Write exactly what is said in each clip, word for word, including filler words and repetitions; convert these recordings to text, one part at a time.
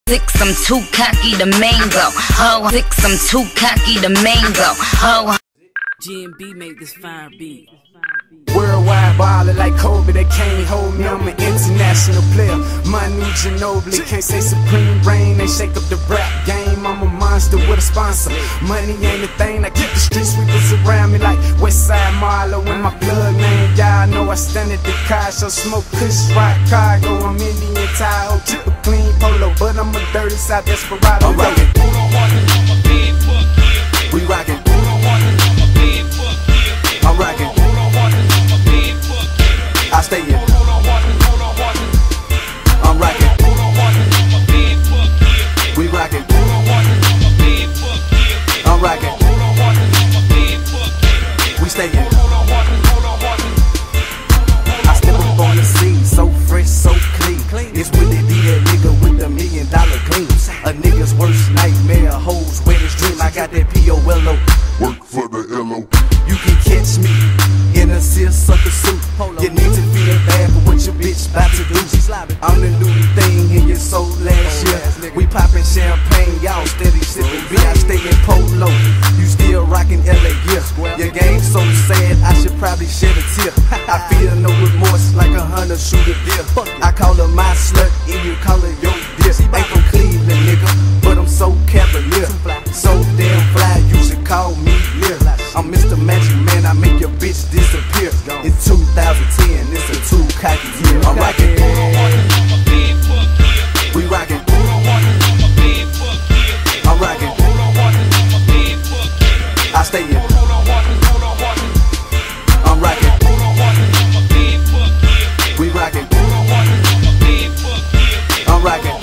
Six, I'm too cocky to mango. Oh, six, I'm too cocky to mango. Oh, G and B make this fire beat. Worldwide baller like Kobe, they can't hold me, I'm an international player. Manu Ginobili, can't say supreme reign, they shake up the rap game. I'm a monster with a sponsor. Money ain't a thing, I keep the street sweepers around me like Westside Marlowe in my plug name. Y'all know I stand at the car, so smoke kush, rock cargo. I'm Indian Tahoe, tip a clean polo, but I'm a dirty South Desperado. I'm rockin', we rockin', I'm rockin', I stay in, I'm rockin', we rockin', I'm rockin', we stay in. I step up on the scene, so fresh, so clean. It's Willie D, that nigga with the million dollar gleams. A nigga's worst nightmare, a hoe's wettest dream. I got that P O L O, work for the L O. You can catch me in a silk sucker suit. You need to feel bad for what your bitch bout to do. I'm the new thing in your soul last year. We poppin' champagne, y'all steady sippin' beer. I stay in polo, you still rockin' L A gear. Your game so sad, I should probably shed a tear. I feel no remorse like a hunter shoot a deer. I call her my slut and you call her your dear. Ain't from Cleveland, nigga, but I'm so cavalier, so damn fly, you should call me Lear. I'm Mister Magic Man, I make your bitch disappear. In two thousand ten, it's a too cocky year. I'm rockin', we rockin', I'm rockin', I stay in, I'm rockin', we rockin', I'm rockin',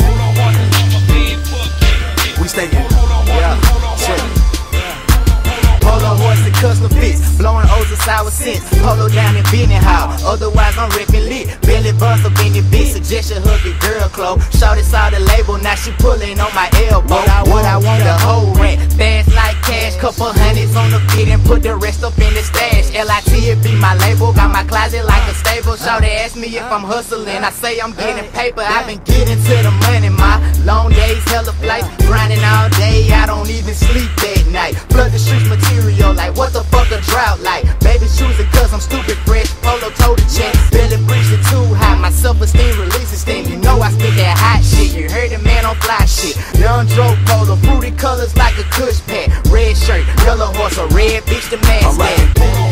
we stay in. Yeah, shit. Polo horse and custom fits, blowing O's of sour scents. Polo down in Benny Hall, otherwise I'm ripping lit. Billy Buns up in the bitch, suggest you hook your girl clothes. Shorty saw the label, now she pulling on my elbow. What I, what I want, the whole rent, fast like cash. Couple hundreds on the feet and put the rest up in the stash. L I T, it be my label, got my closet like a stable. Shorty ask me if I'm hustling, I say I'm getting paper. I've been getting to the money, my long days, hella flights, grinding all day, I don't even sleep that night. Flood the streets material, like what the fuck a drought like. Baby choosing cause I'm stupid fresh, polo toe the check. Billy breaching too high, my self-esteem releasing steam. You know I spit that hot shit, you heard the man on fly shit. Young Dro polo, fruity colors like a kush pack. Red shirt, yellow horse, a red bitch, the man's man.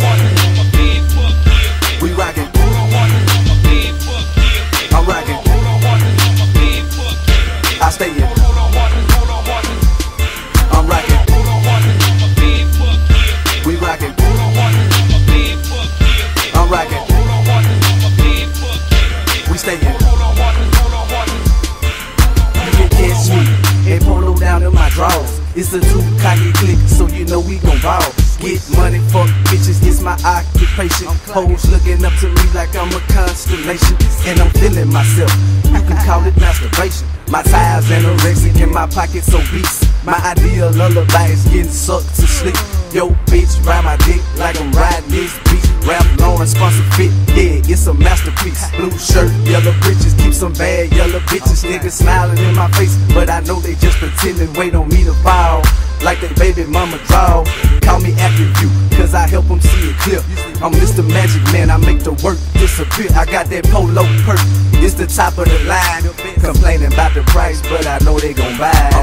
We rockin', I'm rockin', I stay in, I'm rockin', we rockin', I'm rockin', we stay in. You can catch me and polo down in my drawers. It's a two cocky click, so you know we gon' ball. Get money, fuck bitches, it's my occupation. Hoes looking up to me like I'm a constellation, and I'm feeling myself, you can call it masturbation. My tires anorexic and my pockets obese. My ideal lullaby is getting sucked to sleep. Yo bitch, ride my dick like I'm riding this beach. Rap Lauren sponsor fit, yeah, it's a masterpiece. Blue shirt, yellow britches, keep some bad yellow bitches. Niggas smiling in my face, but I know they just pretending, wait on me to fall. Like they baby mama draw. Call me active view, cause I help them see it clear. I'm Mister Magic Man, I make the work disappear. I got that polo perk, it's the top of the line. Complaining about the price, but I know they gon' buy.